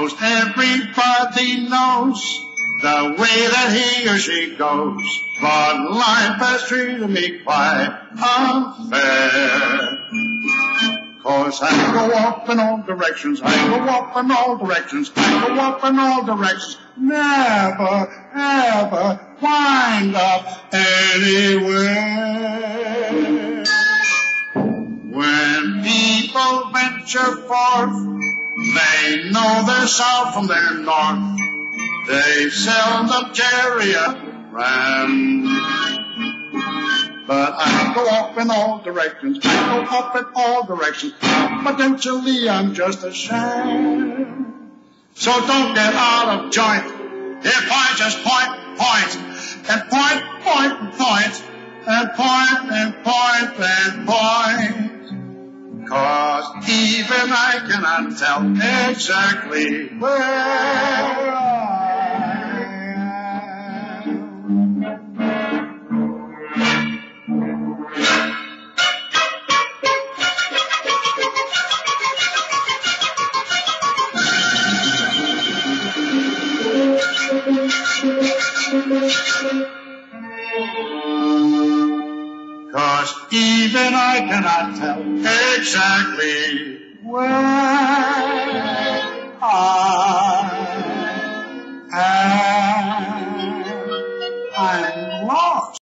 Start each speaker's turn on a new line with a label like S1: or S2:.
S1: 'cause everybody knows the way that he or she goes. But life has treated me quite unfair. 'Cause I go up in all directions, I go up in all directions, I go up in all directions, never, ever wind up anywhere. When people venture forth, they know their south from their north. They seldom carry a friend. But I go up in all directions, I go up in all directions. Potentially I'm just a sham. So don't get out of joint if I just point, and point, and point, and point, and point, and point. 'Cause even I cannot tell exactly where I am. 'Cause even I cannot tell exactly where I am.